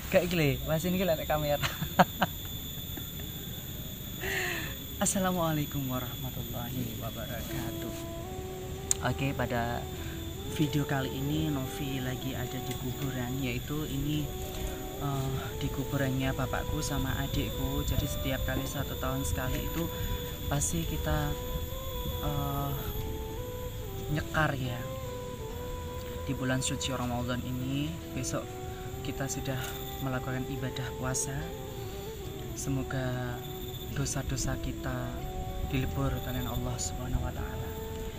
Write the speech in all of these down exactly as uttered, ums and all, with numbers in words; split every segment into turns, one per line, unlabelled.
Kayak gile, mas ini gila kamera. Assalamualaikum warahmatullahi wabarakatuh. Oke, pada video kali ini Novi lagi ada di kuburan, yaitu ini uh, di kuburannya bapakku sama adikku. Jadi setiap kali satu tahun sekali itu pasti kita uh, nyekar ya. Di bulan suci Ramadan ini, besok kita sudah melakukan ibadah puasa. Semoga dosa-dosa kita dilebur oleh Allah Subhanahu wa taala.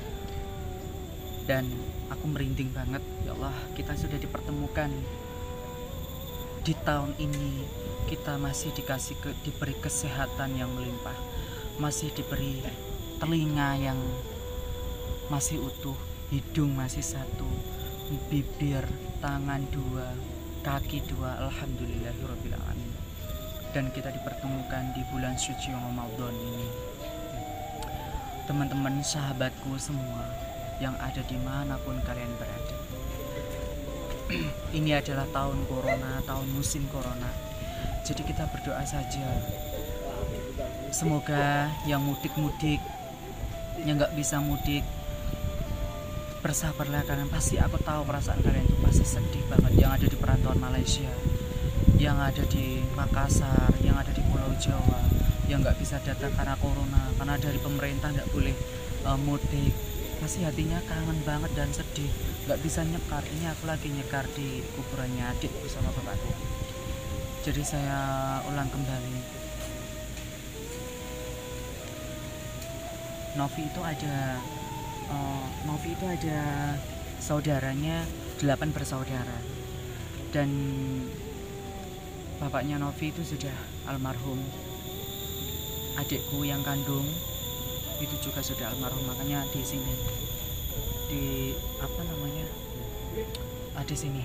Dan aku merinding banget, ya Allah, kita sudah dipertemukan di tahun ini. Kita masih dikasih ke, diberi kesehatan yang melimpah, masih diberi telinga yang masih utuh, hidung masih satu, bibir, tangan dua, kaki dua, alhamdulillahirabbil alamin. Dan kita dipertemukan di bulan suci Ramadan ini. Teman-teman, sahabatku semua yang ada dimanapun kalian berada, ini adalah tahun corona, tahun musim corona. Jadi kita berdoa saja, semoga yang mudik-mudik, yang gak bisa mudik, bersabarlah kalian. Pasti aku tahu perasaan kalian itu pasti sedih banget. Yang ada di perantauan Malaysia, yang ada di Makassar, yang ada di Pulau Jawa, yang nggak bisa datang karena corona, karena dari pemerintah nggak boleh uh, mudik, pasti hatinya kangen banget dan sedih, nggak bisa nyekar. Ini aku lagi nyekar di kuburannya adikku sama bapakku. Jadi saya ulang kembali, Novi itu ada uh, Novi itu ada saudaranya, delapan bersaudara, dan bapaknya Novi itu sudah almarhum. Adikku yang kandung itu juga sudah almarhum. Makanya di sini, di apa namanya, ah, di sini.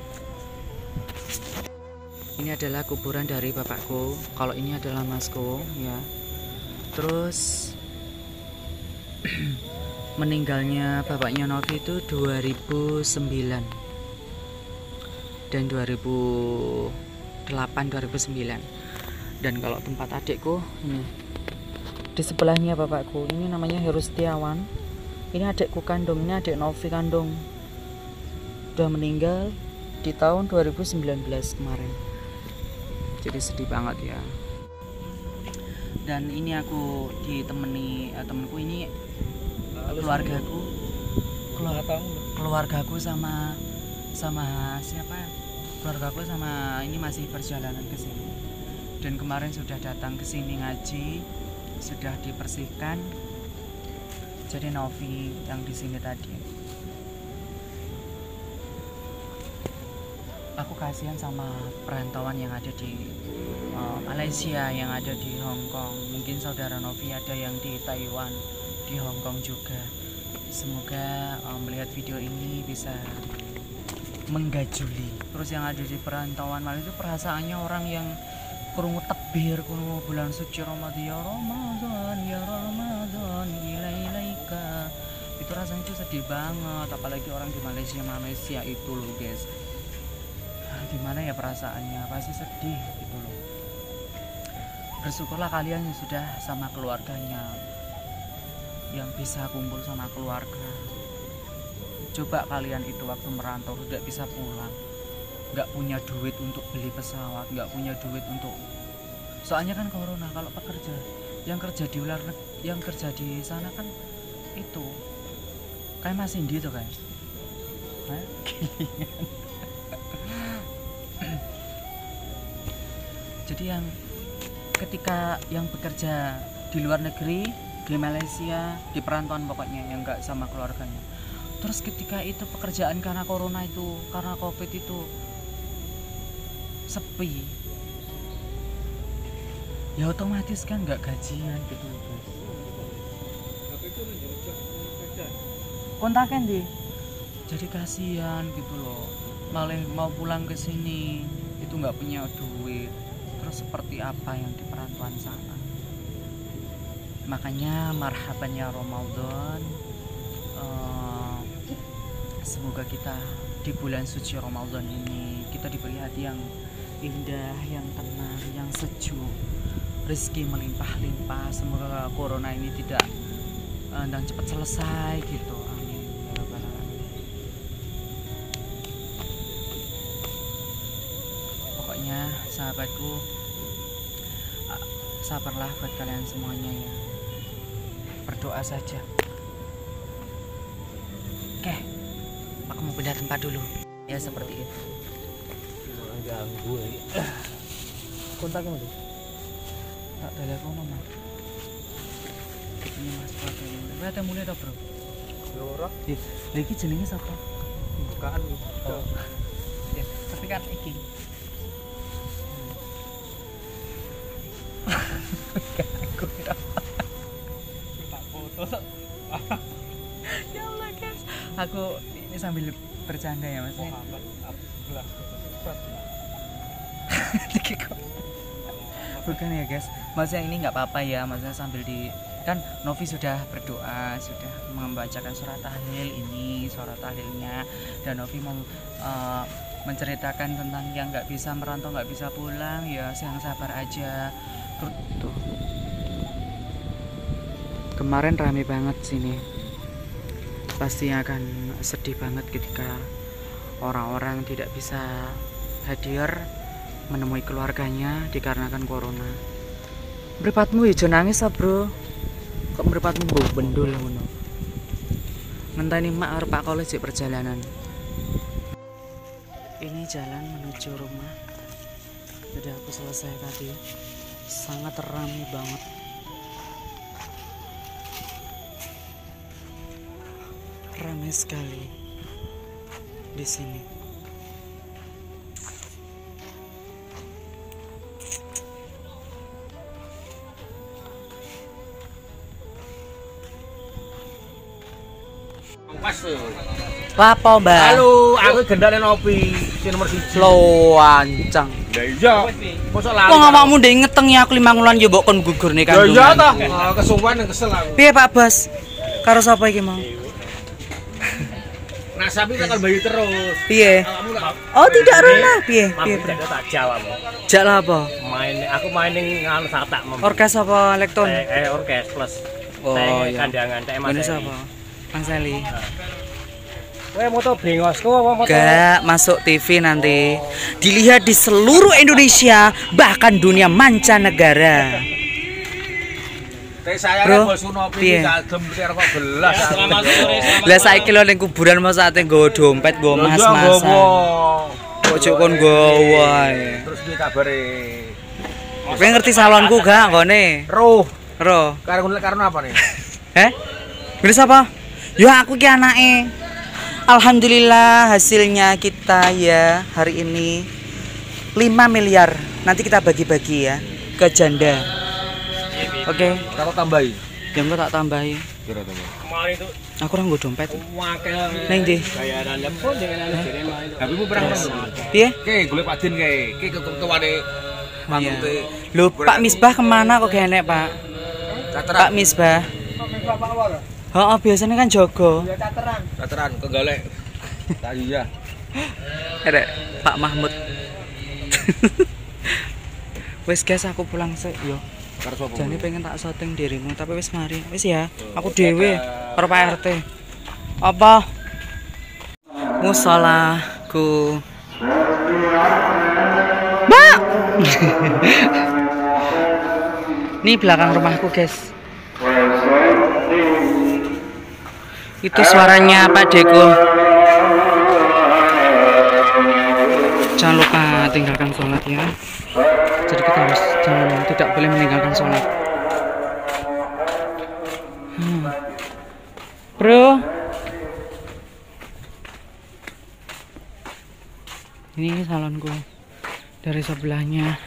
Ini adalah kuburan dari bapakku. Kalau ini adalah masku, ya. Terus meninggalnya bapaknya Novi itu dua ribu sembilan dan dua ribu delapan, dua ribu sembilan. Dan kalau tempat adikku ini di sebelahnya bapakku, ini namanya Heru Setiawan. Ini adikku kandung, ini adik Novi kandung, udah meninggal di tahun dua ribu sembilan belas kemarin. Jadi sedih banget ya. Dan ini aku ditemani eh, temenku ini, keluargaku keluarga keluargaku sama sama siapa keluargaku sama ini masih perjalanan ke sini. Dan kemarin sudah datang ke sini ngaji, sudah dibersihkan. Jadi Novi yang di sini tadi, aku kasihan sama perantauan yang ada di uh, Malaysia, yang ada di Hong Kong. Mungkin saudara Novi ada yang di Taiwan, di Hong Kong juga. Semoga uh, melihat video ini bisa menggajuli. Terus yang ada di perantauan Malaysia itu perasaannya orang yang kurungu tekbir, kurungu bulan suci Ramadan, ya Ramadan, ya Ramadan, ilailaika. Itu rasanya itu sedih banget, apalagi orang di Malaysia Malaysia itu loh guys. Gimana ya perasaannya, pasti sedih gitu loh. Bersyukurlah kalian yang sudah sama keluarganya, yang bisa kumpul sama keluarga. Coba kalian itu waktu merantau tidak bisa pulang, nggak punya duit untuk beli pesawat, nggak punya duit untuk, soalnya kan corona. Kalau pekerja yang kerja di luar, yang kerja di sana kan itu kayak Mas Indi tuh guys, nah, jadi yang ketika yang bekerja di luar negeri, di Malaysia, di perantauan pokoknya, yang nggak sama keluarganya. Terus ketika itu pekerjaan karena corona itu, karena covid itu sepi, ya otomatis kan nggak gajian gitu loh guys. Kontakan deh. Jadi kasihan gitu loh, malah mau pulang ke sini itu nggak punya duit. Terus seperti apa yang di perantauan sana. Makanya marhaban ya Ramadan. uh, Semoga kita di bulan suci Ramadan ini kita diberi hati yang indah, yang tenang, yang sejuk, rezeki melimpah-limpah. Semoga corona ini tidak uh, dan cepat selesai gitu. Amin ya rabbal alamin. Pokoknya sahabatku, uh, sabarlah buat kalian semuanya ya. Berdoa saja. Oke, aku mau pindah tempat dulu. Ya seperti itu.
Ganggu ya. Kontaknya mana?
Tak telepon nomor. Ini Mas Bro. Wah, teh mulai dah, Bro.
Ya ora.
Di, iki jenenge sapa?
Bukaan.
Oh. Ya, tapi kan iki. Aku kira. Tak foto. Ya Allah, guys. Aku ini sambil bercanda ya, Mas.
Muhammad Abdullah.
Bukan ya guys, maksudnya ini nggak apa-apa ya, maksudnya sambil di kan Novi sudah berdoa, sudah membacakan surat tahlil ini, surat tahlilnya, dan Novi mau uh, menceritakan tentang yang nggak bisa merantau, nggak bisa pulang ya, yang sabar aja. Tuh. Kemarin rame banget sini, pasti akan sedih banget ketika orang-orang tidak bisa hadir menemui keluarganya dikarenakan corona. Mripatmu ya nangis ah, Bro. Kok mripatmu mbok bendul ngono. Ngenteni mak arep Pak Kolej perjalanan. Ini jalan menuju rumah. Sudah aku selesai tadi. Sangat ramai banget. Ramai sekali di sini.
Pas.
Lapo, Mbak?
Halo, aku gendane Novi, si nomor siji.
Lo ancang.
Lah iya. Mosok lali.
Wong awakmu ndek ngetengi aku lima wulan ya mbok kon gugurne
Lah
kandungan.
iya ta, kesuwen kesel aku.
Piye Pak Bas? Karo sapa iki mau?
Nah, sapi bakal bayi terus.
Piye?
Awakmu tak
Oh, tidak Rona. Piye? Piye?
Piye tak jawab.
Jak lah apa?
Main aku main ning nganu satak mem.
Orkes apa elektron?
Eh, eh orkes plus.
Oh,
Teng
iya.
kandangan tek Mas.
Ini siapa? Mas Sally.
Kowe moto brengosku apa moto?
Gak masuk T V nanti. Dilihat di seluruh Indonesia, bahkan dunia mancanegara.
Teh saya
Bro,
kan bos Novi
piye?
kagem kok gelas. Selamat sore.
Lah saiki lho ning kuburan mosok ate nggawa dompet, nggawa mas-masan. Ojo kon nggawa ae.
Terus piye kabare?
Kowe ngerti salonku gak nggone?
Roh,
Ro.
karo karena apa nih?
Heh? Bener apa? Ya aku ki anake. Alhamdulillah hasilnya kita ya hari ini lima miliar. Nanti kita bagi-bagi ya ke janda. Oke, okay.
Kita tambahi.
Ya enggak tak tambahi.
Kira tambah. Kemarin itu
aku ora nggo dompet.
Wakil.
Neng ndi?
Bayaran lempon dengan jere main. Habimu berang nang.
Piye?
Oke, golek Padin kae. Ki ketuane mangute.
Lho, Pak Misbah kemana kok gak enek, Pak?
Cateran.
Pak Misbah. Heeh, biasanya kan jogo.
Ya cateran. Cateran kegolek. Tak iya.
Ada Pak Mahmud. Wes guys, aku pulang sih yo.
Karo sapa?
Jane pengen tak syuting dirimu, tapi wis mari. Wis ya, aku dhewe karo Pak R T. Apa? Musolaku. Mbak. Ini belakang rumahku, guys. Itu suaranya Pak Deko. Jangan lupa tinggalkan sholat ya. Jadi kita harus jangan tidak boleh meninggalkan sholat. Hmm. Bro, ini salonku dari sebelahnya.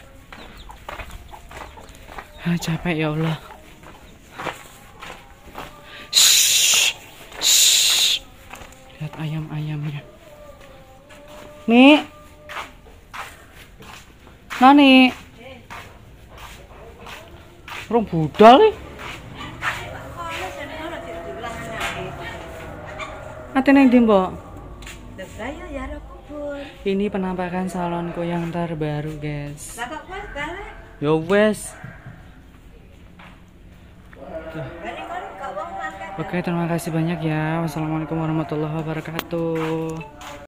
Ah, capek ya Allah. Shh, shh. Lihat ayam-ayamnya. Nih. Nani. Rong budal nih. Ate nang ndi, Mbok?
Ayo ya kubur.
Ini penampakan salonku yang terbaru, guys.
Lah kok wes balik?
Yo wes.
Balik kan kok wong makan.
Oke, terima kasih banyak ya. Wassalamualaikum warahmatullahi wabarakatuh.